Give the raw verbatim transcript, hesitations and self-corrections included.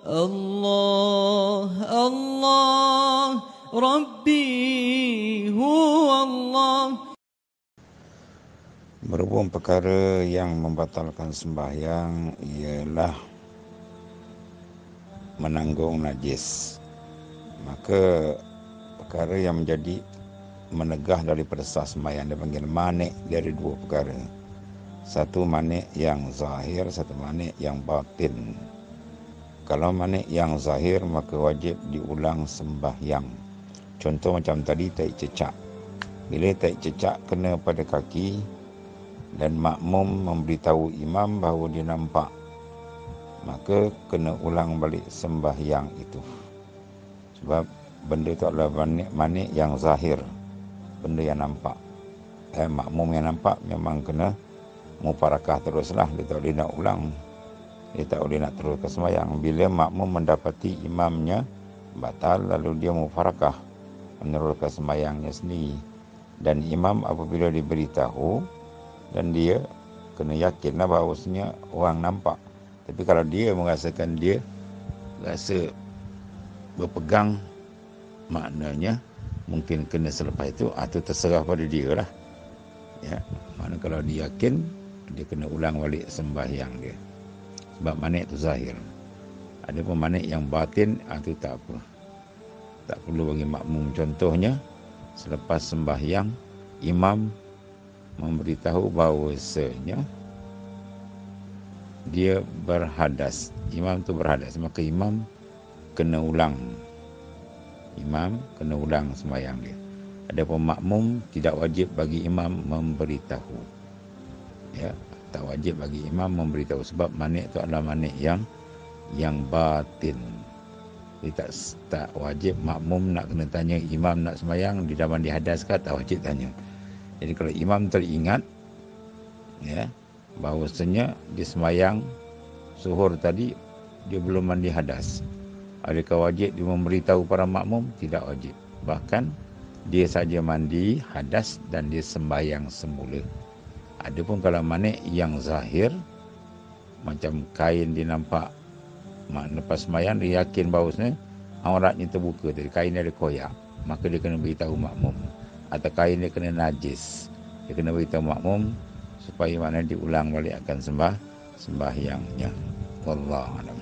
Allah, Allah, Rabbi huwa Allah. Berhubung perkara yang membatalkan sembahyang ialah menanggung najis, maka perkara yang menjadi menegah daripada sah sembahyang dia panggil manik dari dua perkara. Satu manik yang zahir, satu manik yang batin. Kalau manik yang zahir maka wajib diulang sembahyang. Contoh macam tadi tahi cecak. Bila tahi cecak kena pada kaki dan makmum memberitahu imam bahawa dia nampak, maka kena ulang balik sembahyang itu. Sebab benda itu adalah manik, manik yang zahir, benda yang nampak. Eh, makmum yang nampak memang kena mufarakah teruslah. Dia tak boleh nak ulang, dia tak boleh nak teruskan sembahyang. Bila makmum mendapati imamnya batal, lalu dia mufarakah, meneruskan sembahyangnya sendiri. Dan imam apabila diberitahu, dan dia kena yakinlah bahawasanya orang nampak. Tapi kalau dia merasakan dia rasa berpegang, maknanya mungkin kena selepas itu, atau terserah pada dia lah. Ya, mana kalau dia yakin, dia kena ulang balik sembahyang dia. Sebab manik itu zahir. Ada pun manik yang batin, itu tak apa, tak perlu bagi makmum. Contohnya, selepas sembahyang, imam memberitahu bahawasanya dia berhadas. Imam tu berhadas, maka imam kena ulang. Imam kena ulang sembahyang dia. Adapun makmum tidak wajib bagi imam memberitahu. Ya, tak wajib bagi imam memberitahu sebab manik itu adalah manik yang yang batin. Dia tak tak wajib makmum nak kena tanya imam nak sembahyang di dalam dihadas ke, tak wajib tanya. Jadi kalau imam teringat ya bahawasanya di sembahyang zuhur tadi dia belum mandi hadas, adakah wajib dia memberitahu para makmum? Tidak wajib. Bahkan dia saja mandi hadas dan dia sembahyang semula. Adapun kalau manik yang zahir, macam kain dia nampak, lepas sembahyang dia yakin bahawasanya auratnya terbuka tadi, kain dia ada koyak, maka dia kena beritahu makmum. Atau kain dia kena najis, dia kena beritahu makmum supaya mana diulang balik akan sembah sembahyangnya. Wallahu a'lam.